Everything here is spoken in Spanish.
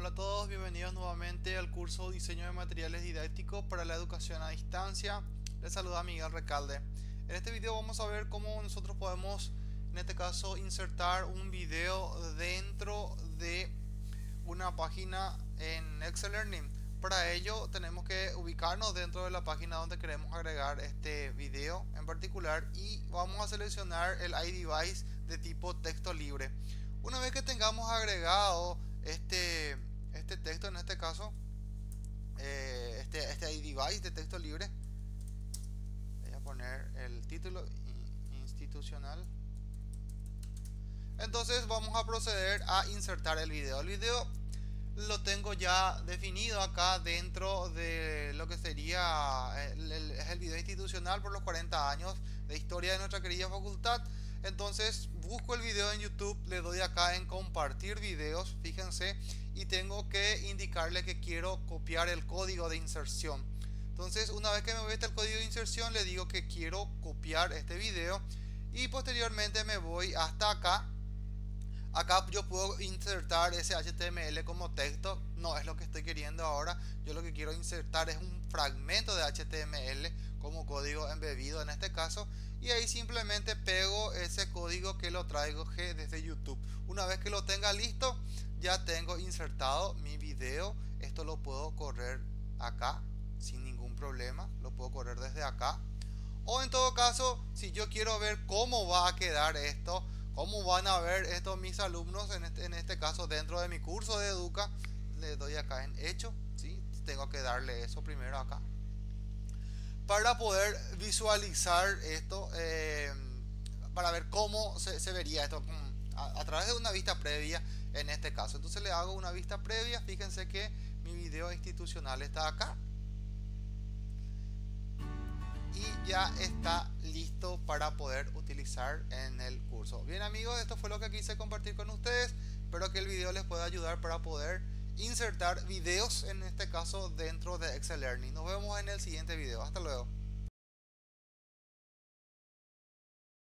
Hola a todos, bienvenidos nuevamente al curso Diseño de Materiales Didácticos para la Educación a Distancia. Les saluda Miguel Recalde. En este video vamos a ver cómo nosotros podemos, en este caso, insertar un video dentro de una página en Excel Learning. Para ello tenemos que ubicarnos dentro de la página donde queremos agregar este video en particular y vamos a seleccionar el iDevice de tipo texto libre. Una vez que tengamos agregado este texto, en este caso este iDevice de texto libre, voy a poner el título institucional. Entonces vamos a proceder a insertar el video. El video lo tengo ya definido acá dentro de lo que sería el video institucional por los 40 años de historia de nuestra querida facultad. Entonces busco el video en YouTube, le doy acá en compartir videos, fíjense, y tengo que indicarle que quiero copiar el código de inserción. Entonces una vez que me muestra el código de inserción, le digo que quiero copiar este video y posteriormente me voy hasta acá. Acá yo puedo insertar ese HTML como texto, no es lo que estoy queriendo ahora. Yo lo que quiero insertar es un fragmento de HTML como código embebido en este caso, y ahí simplemente pego ese código que lo traigo desde YouTube. Una vez que lo tenga listo, ya tengo insertado mi video. Esto lo puedo correr acá sin ningún problema, lo puedo correr desde acá. O en todo caso, si yo quiero ver cómo va a quedar esto, cómo van a ver esto mis alumnos, en este caso dentro de mi curso de Educa, le doy acá en hecho, ¿sí? Tengo que darle eso primero acá para poder visualizar esto, para ver cómo se vería esto a través de una vista previa en este caso. Entonces le hago una vista previa. Fíjense que mi video institucional está acá y ya está listo para poder utilizar en el curso. Bien amigos, esto fue lo que quise compartir con ustedes. Espero que el video les pueda ayudar para poder insertar videos, en este caso dentro de Excel Learning. Nos vemos en el siguiente video. Hasta luego.